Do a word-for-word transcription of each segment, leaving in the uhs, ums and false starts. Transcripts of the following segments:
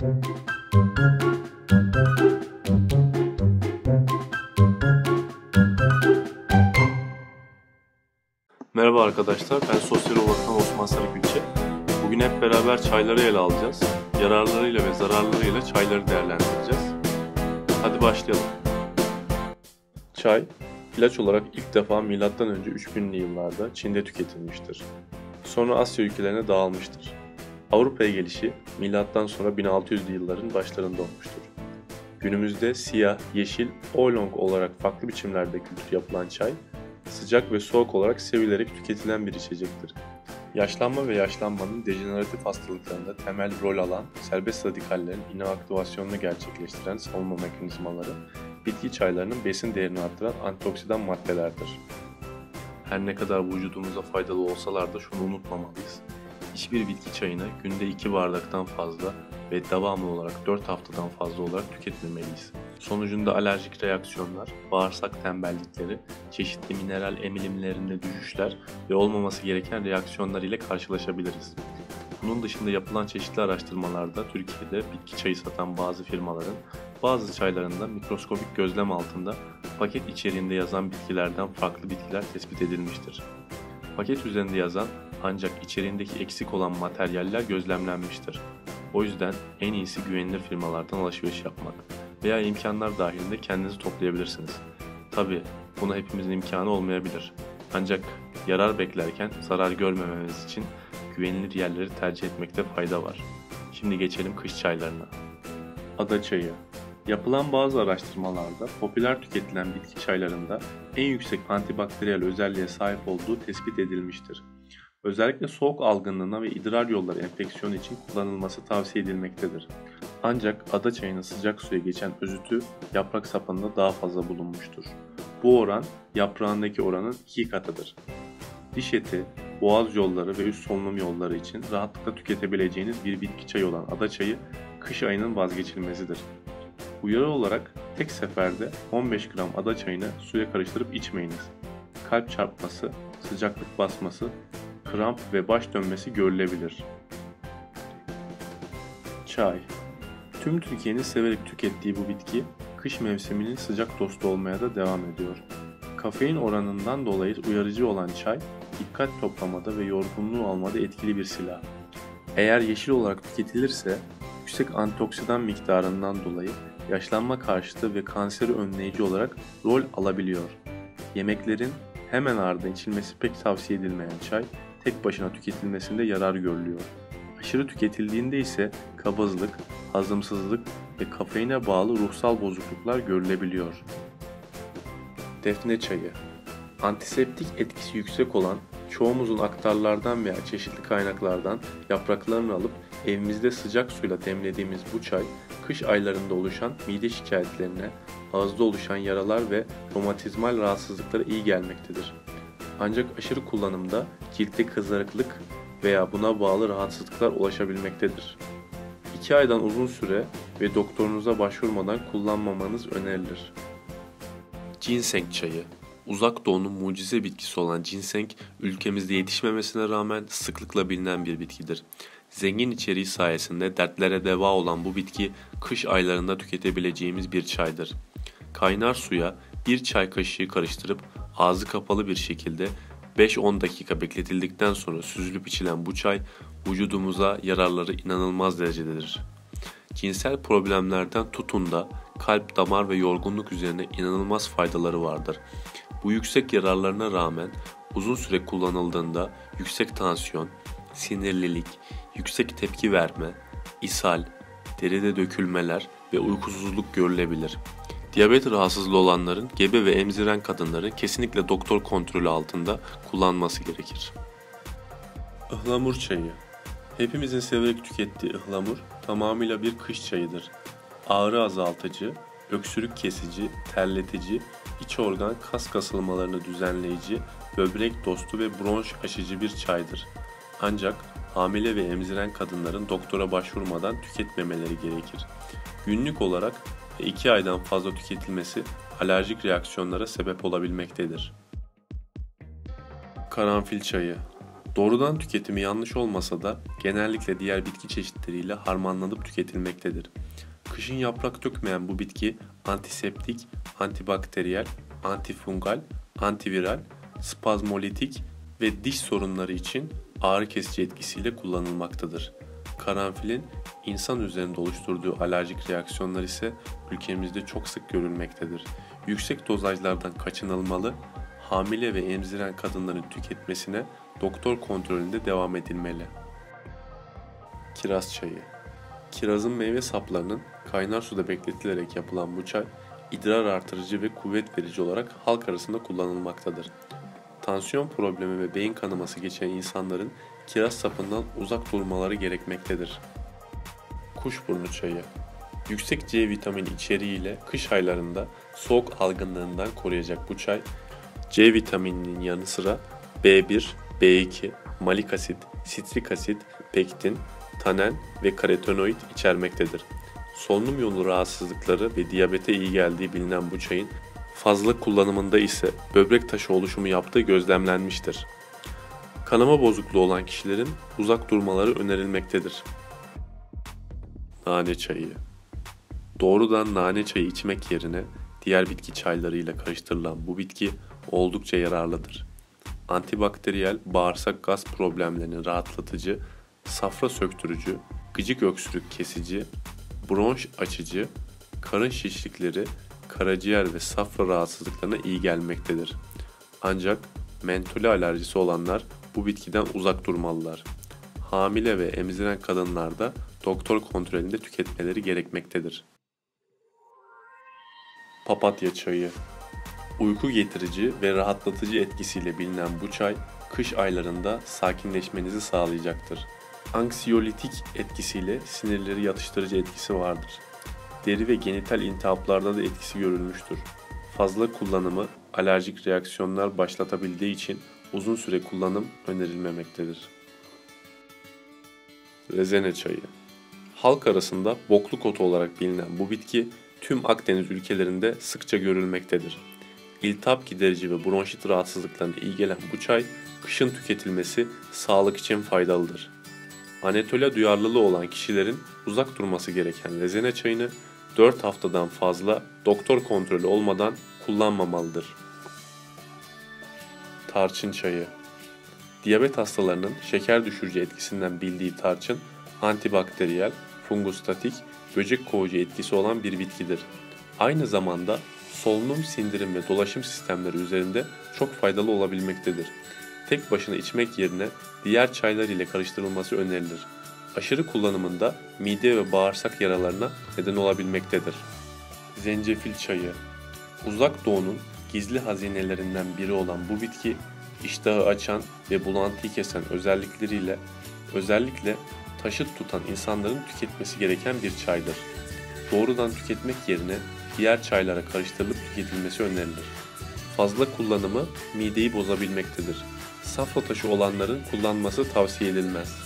Merhaba arkadaşlar, ben Sosyal Bakan Osman Sarıgülçe. Bugün hep beraber çayları ele alacağız. Yararlarıyla ve zararlarıyla çayları değerlendireceğiz. Hadi başlayalım. Çay, ilaç olarak ilk defa milattan önce üç binli yıllarda Çin'de tüketilmiştir. Sonra Asya ülkelerine dağılmıştır. Avrupa'ya gelişi milattan sonra bin altı yüzlü yılların başlarında olmuştur. Günümüzde siyah, yeşil, oolong olarak farklı biçimlerde kültür yapılan çay, sıcak ve soğuk olarak sevilerek tüketilen bir içecektir. Yaşlanma ve yaşlanmanın dejeneratif hastalıklarında temel rol alan serbest radikallerin inaktivasyonunu gerçekleştiren savunma mekanizmaları, bitki çaylarının besin değerini arttıran antioksidan maddelerdir. Her ne kadar vücudumuza faydalı olsalar da şunu unutmamalıyız. Hiçbir bitki çayını günde iki bardaktan fazla ve devamlı olarak dört haftadan fazla olarak tüketmemeliyiz. Sonucunda alerjik reaksiyonlar, bağırsak tembellikleri, çeşitli mineral emilimlerinde düşüşler ve olmaması gereken reaksiyonlar ile karşılaşabiliriz. Bunun dışında yapılan çeşitli araştırmalarda Türkiye'de bitki çayı satan bazı firmaların bazı çaylarında mikroskopik gözlem altında paket içeriğinde yazan bitkilerden farklı bitkiler tespit edilmiştir. Paket üzerinde yazan ancak içeriğindeki eksik olan materyaller gözlemlenmiştir. O yüzden en iyisi güvenilir firmalardan alışveriş yapmak veya imkanlar dahilinde kendinizi toplayabilirsiniz. Tabi buna hepimizin imkanı olmayabilir. Ancak yarar beklerken zarar görmememiz için güvenilir yerleri tercih etmekte fayda var. Şimdi geçelim kış çaylarına. Ada çayı. Yapılan bazı araştırmalarda popüler tüketilen bitki çaylarında en yüksek antibakteriyel özelliğe sahip olduğu tespit edilmiştir. Özellikle soğuk algınlığına ve idrar yolları enfeksiyonu için kullanılması tavsiye edilmektedir. Ancak ada çayının sıcak suya geçen özütü yaprak sapında daha fazla bulunmuştur. Bu oran yaprağındaki oranın iki katıdır. Diş eti, boğaz yolları ve üst solunum yolları için rahatlıkla tüketebileceğiniz bir bitki çayı olan ada çayı kış ayının vazgeçilmezidir. Uyarı olarak tek seferde on beş gram ada çayını suya karıştırıp içmeyiniz. Kalp çarpması, sıcaklık basması, kramp ve baş dönmesi görülebilir. Çay. Tüm Türkiye'nin severek tükettiği bu bitki, kış mevsiminin sıcak dostu olmaya da devam ediyor. Kafein oranından dolayı uyarıcı olan çay, dikkat toplamada ve yorgunluğu almada etkili bir silah. Eğer yeşil olarak tüketilirse, yüksek antioksidan miktarından dolayı yaşlanma karşıtı ve kanseri önleyici olarak rol alabiliyor. Yemeklerin hemen ardından içilmesi pek tavsiye edilmeyen çay, tek başına tüketilmesinde yarar görülüyor. Aşırı tüketildiğinde ise kabızlık, hazımsızlık ve kafeine bağlı ruhsal bozukluklar görülebiliyor. Defne çayı. Antiseptik etkisi yüksek olan, çoğumuzun aktarlardan veya çeşitli kaynaklardan yapraklarını alıp evimizde sıcak suyla demlediğimiz bu çay, kış aylarında oluşan mide şikayetlerine, ağızda oluşan yaralar ve romatizmal rahatsızlıklara iyi gelmektedir. Ancak aşırı kullanımda ciltte kızarıklık veya buna bağlı rahatsızlıklar ulaşabilmektedir. iki aydan uzun süre ve doktorunuza başvurmadan kullanmamanız önerilir. Ginseng çayı. Uzak Doğu'nun mucize bitkisi olan ginseng, ülkemizde yetişmemesine rağmen sıklıkla bilinen bir bitkidir. Zengin içeriği sayesinde dertlere deva olan bu bitki, kış aylarında tüketebileceğimiz bir çaydır. Kaynar suya bir çay kaşığı karıştırıp ağzı kapalı bir şekilde beş on dakika bekletildikten sonra süzülüp içilen bu çay, vücudumuza yararları inanılmaz derecededir. Cinsel problemlerden tutun da kalp, damar ve yorgunluk üzerine inanılmaz faydaları vardır. Bu yüksek yararlarına rağmen uzun süre kullanıldığında yüksek tansiyon, sinirlilik, yüksek tepki verme, ishal, deride dökülmeler ve uykusuzluk görülebilir. Diyabet rahatsızlığı olanların, gebe ve emziren kadınların kesinlikle doktor kontrolü altında kullanması gerekir. Ihlamur çayı. Hepimizin severek tükettiği ıhlamur tamamıyla bir kış çayıdır. Ağrı azaltıcı, öksürük kesici, terletici, iç organ kas kasılmalarını düzenleyici, böbrek dostu ve bronş aşıcı bir çaydır. Ancak hamile ve emziren kadınların doktora başvurmadan tüketmemeleri gerekir. Günlük olarak ve iki aydan fazla tüketilmesi alerjik reaksiyonlara sebep olabilmektedir. Karanfil çayı. Doğrudan tüketimi yanlış olmasa da genellikle diğer bitki çeşitleriyle harmanlanıp tüketilmektedir. Kışın yaprak dökmeyen bu bitki antiseptik, antibakteriyel, antifungal, antiviral, spazmolitik ve diş sorunları için ağrı kesici etkisiyle kullanılmaktadır. Karanfilin insan üzerinde oluşturduğu alerjik reaksiyonlar ise ülkemizde çok sık görülmektedir. Yüksek dozajlardan kaçınılmalı, hamile ve emziren kadınların tüketmesine doktor kontrolünde devam edilmeli. Kiraz çayı. Kirazın meyve saplarının kaynar suda bekletilerek yapılan bu çay, idrar artırıcı ve kuvvet verici olarak halk arasında kullanılmaktadır. Tansiyon problemi ve beyin kanaması geçen insanların kiraz sapından uzak durmaları gerekmektedir. Kuşburnu çayı. Yüksek C vitamini içeriğiyle kış aylarında soğuk algınlığından koruyacak bu çay, C vitamininin yanı sıra B bir, B iki, malik asit, sitrik asit, pektin, tanen ve karotenoid içermektedir. Solunum yolu rahatsızlıkları ve diyabete iyi geldiği bilinen bu çayın fazla kullanımında ise böbrek taşı oluşumu yaptığı gözlemlenmiştir. Kanama bozukluğu olan kişilerin uzak durmaları önerilmektedir. Nane çayı. Doğrudan nane çayı içmek yerine diğer bitki çaylarıyla karıştırılan bu bitki oldukça yararlıdır. Antibakteriyel, bağırsak gaz problemlerini rahatlatıcı, safra söktürücü, gıcık öksürük kesici, bronş açıcı, karın şişlikleri, karaciğer ve safra rahatsızlıklarına iyi gelmektedir. Ancak mentole alerjisi olanlar bu bitkiden uzak durmalılar. Hamile ve emziren kadınlarda doktor kontrolünde tüketmeleri gerekmektedir. Papatya çayı. Uyku getirici ve rahatlatıcı etkisiyle bilinen bu çay, kış aylarında sakinleşmenizi sağlayacaktır. Anksiyolitik etkisiyle sinirleri yatıştırıcı etkisi vardır. Deri ve genital iltihaplarda da etkisi görülmüştür. Fazla kullanımı alerjik reaksiyonlar başlatabildiği için uzun süre kullanım önerilmemektedir. Rezene çayı. Halk arasında bokluk otu olarak bilinen bu bitki tüm Akdeniz ülkelerinde sıkça görülmektedir. İltihap giderici ve bronşit rahatsızlıklarına iyi gelen bu çay, kışın tüketilmesi sağlık için faydalıdır. Anatolia duyarlılığı olan kişilerin uzak durması gereken rezene çayını dört haftadan fazla doktor kontrolü olmadan kullanmamalıdır. Tarçın çayı. Diyabet hastalarının şeker düşürücü etkisinden bildiği tarçın, antibakteriyel, fungustatik, böcek kovucu etkisi olan bir bitkidir. Aynı zamanda solunum, sindirim ve dolaşım sistemleri üzerinde çok faydalı olabilmektedir. Tek başına içmek yerine diğer çaylar ile karıştırılması önerilir. Aşırı kullanımında mide ve bağırsak yaralarına neden olabilmektedir. Zencefil çayı. Uzak Doğu'nun gizli hazinelerinden biri olan bu bitki, iştahı açan ve bulantıyı kesen özellikleriyle özellikle taşıt tutan insanların tüketmesi gereken bir çaydır. Doğrudan tüketmek yerine diğer çaylara karıştırılıp tüketilmesi önerilir. Fazla kullanımı mideyi bozabilmektedir. Safra taşı olanların kullanması tavsiye edilmez.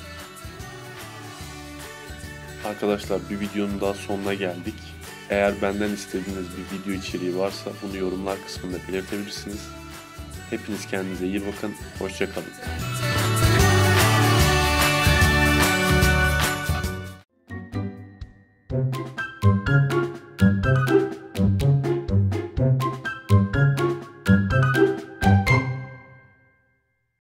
Arkadaşlar, bir videonun daha sonuna geldik. Eğer benden istediğiniz bir video içeriği varsa bunu yorumlar kısmında belirtebilirsiniz. Hepiniz kendinize iyi bakın. Hoşça kalın.